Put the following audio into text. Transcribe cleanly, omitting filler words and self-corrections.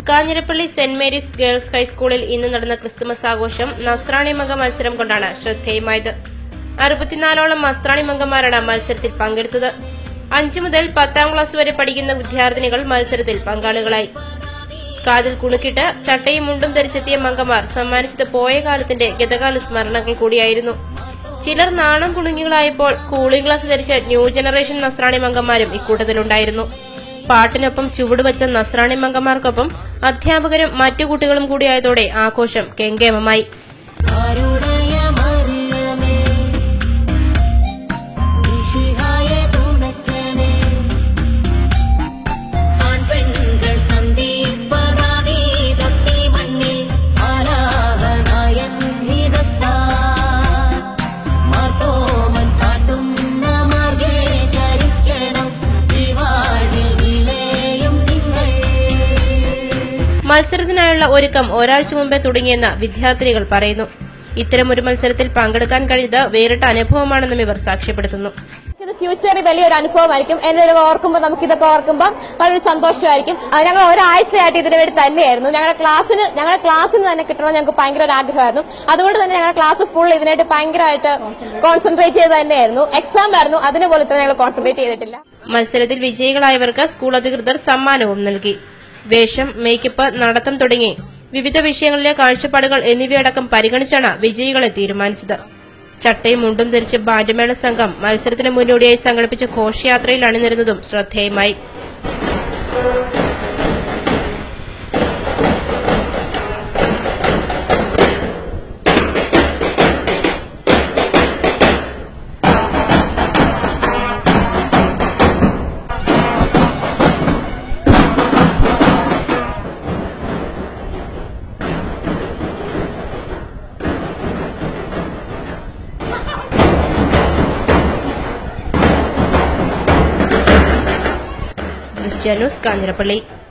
Kanjirappilly St. Mary's Girls High Schoolil ഇന്ന് നടന്ന Christmas ആഘോഷം നസ്രാണി മംഗ മത്സരം കൊണ്ടാണ് ശ്രദ്ധേയമായത്. 64ഓളം നസ്രാണി മംഗമാരാണ് മത്സരത്തിൽ പങ്കെടുത്തത്. 5 മുതൽ 10ാം ക്ലാസ് വരെ പഠിക്കുന്ന വിദ്യാർത്ഥിനികൾ മത്സരത്തിൽ പങ്കാളികളായി. കാതിൽ കുണുക്കിട്ട് ചട്ടയും മുണ്ടും ധരിച്ചെത്തിയ മംഗമാർ സമ്മാനിച്ചത് പോയ കാലത്തിന്റെ ഗതകാല സ്മരണകൾ കൂടിയായിരുന്നു. ചിലർ നാണം കുണുങ്ങികളായപ്പോൾ കൂളിംഗ് ഗ്ലാസ് ധരിച്ച ന്യൂ ജനറേഷൻ നസ്രാണി മംഗമാരും ഇക്കൂട്ടത്തിലുണ്ടായിരുന്നു. പാട്ടിനൊപ്പം ചുവടുവച്ച നസ്രാണി മംഗമാർക്കൊപ്പം അധ്യാപകരും മറ്റു കുട്ടികളും കൂടിയായതോടെ ആഘോഷം കെങ്കേമമായി. മത്സരത്തിനായുള്ള ഒരുക്കം ഒരാഴ്ച മുമ്പേ തുടങ്ങിയെന്ന് വിദ്യാർത്ഥിനികൾ പറയുന്നു. ഇത്തരമൊരു മത്സരത്തിൽ പങ്കെടുക്കാൻ കഴിഞ്ഞത് വേറിട്ട അനുഭവമാണെന്നും ഇവർ സാക്ഷ്യപ്പെടുത്തുന്നു. ഇത് ഫ്യൂച്ചറിൽ വലിയൊരു അനുഭവമായിരിക്കും. എന്തെങ്കിലും ഓർക്കുമ്പോൾ നമുക്കിതൊക്കെ ഓർക്കുമ്പോൾ വളരെ സന്തോഷമായിരിക്കും. ഞങ്ങൾ ഒരാഴ്ചയായിട്ട് ഇതിനു വേണ്ടി തന്നെയായിരുന്നു. ഞങ്ങളുടെ ക്ലാസ്സിന് തന്നെ കിട്ടണമെന്ന് ഞങ്ങൾക്ക് ഭയങ്കര ഒരു ആഗ്രഹമായിരുന്നു. അതുകൊണ്ട് തന്നെ ഞങ്ങളുടെ ക്ലാസ് ഫുൾ ഇതിനായിട്ട് ഭയങ്കരമായിട്ട് കോൺസെൻട്രേറ്റ് ചെയ്ത് തന്നെയായിരുന്നു. എക്സാം ആയിരുന്നു, അതിനുപോലെ തന്നെ ഞങ്ങൾ കോൺസെൻട്രേറ്റ് ചെയ്തിട്ടില്ല. മത്സരത്തിൽ വിജയികളായവർക്ക് സ്കൂൾ അധികൃതർ സമ്മാനവും നൽകി. വേഷം, മേക്കപ്പ്, നടത്തം തുടങ്ങി വിവിധ വിഷയങ്ങളിലെ കാഴ്ചപ്പാടുകൾ എന്നിവയടക്കം പരിഗണിച്ചാണ് വിജയികളെ തീരുമാനിച്ചത്. ചട്ടയും മുണ്ടും ധരിച്ച് ബാൻഡ്മേള സംഘം മത്സരത്തിന് മുന്നോടിയായി സംഘടിപ്പിച്ച ഘോഷയാത്രയിൽ അണിനിരുന്നതും ശ്രദ്ധേയമായി. Drisya News, Kanjirappilly.